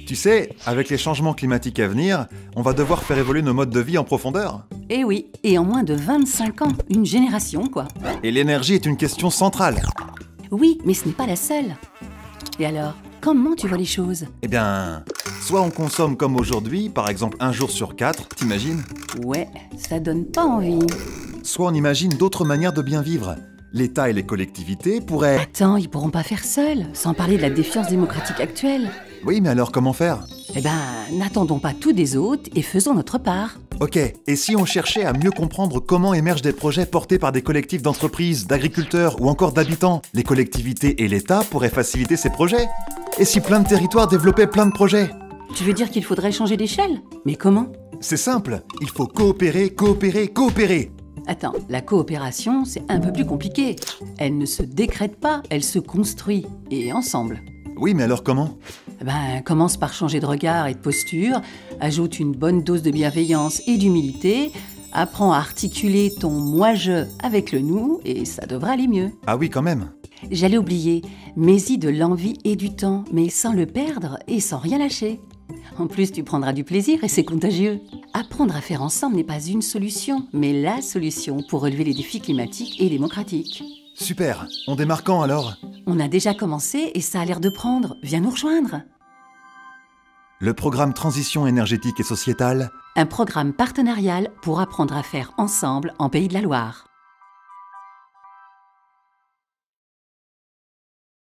Tu sais, avec les changements climatiques à venir, on va devoir faire évoluer nos modes de vie en profondeur. Eh oui, et en moins de 25 ans, une génération quoi. Et l'énergie est une question centrale. Oui, mais ce n'est pas la seule. Et alors, comment tu vois les choses? Eh bien, soit on consomme comme aujourd'hui, par exemple 1 jour sur 4, t'imagines? Ouais, ça donne pas envie. Soit on imagine d'autres manières de bien vivre. L'État et les collectivités pourraient... Attends, ils pourront pas faire seuls, sans parler de la défiance démocratique actuelle. Oui, mais alors comment faire? Eh ben, n'attendons pas tout des autres et faisons notre part. Ok, et si on cherchait à mieux comprendre comment émergent des projets portés par des collectifs d'entreprises, d'agriculteurs ou encore d'habitants? Les collectivités et l'État pourraient faciliter ces projets. Et si plein de territoires développaient plein de projets? Tu veux dire qu'il faudrait changer d'échelle? Mais comment? C'est simple, il faut coopérer, coopérer, coopérer. Attends, la coopération, c'est un peu plus compliqué. Elle ne se décrète pas, elle se construit, et ensemble. Oui, mais alors comment? Ben, commence par changer de regard et de posture, ajoute une bonne dose de bienveillance et d'humilité, apprends à articuler ton moi-je avec le nous, et ça devrait aller mieux. Ah oui, quand même. J'allais oublier, mets-y de l'envie et du temps, mais sans le perdre et sans rien lâcher. En plus, tu prendras du plaisir et c'est contagieux. Apprendre à faire ensemble n'est pas une solution, mais la solution pour relever les défis climatiques et démocratiques. Super, on démarre quand alors? On a déjà commencé et ça a l'air de prendre. Viens nous rejoindre. Le programme Transition énergétique et sociétale. Un programme partenarial pour apprendre à faire ensemble en Pays de la Loire.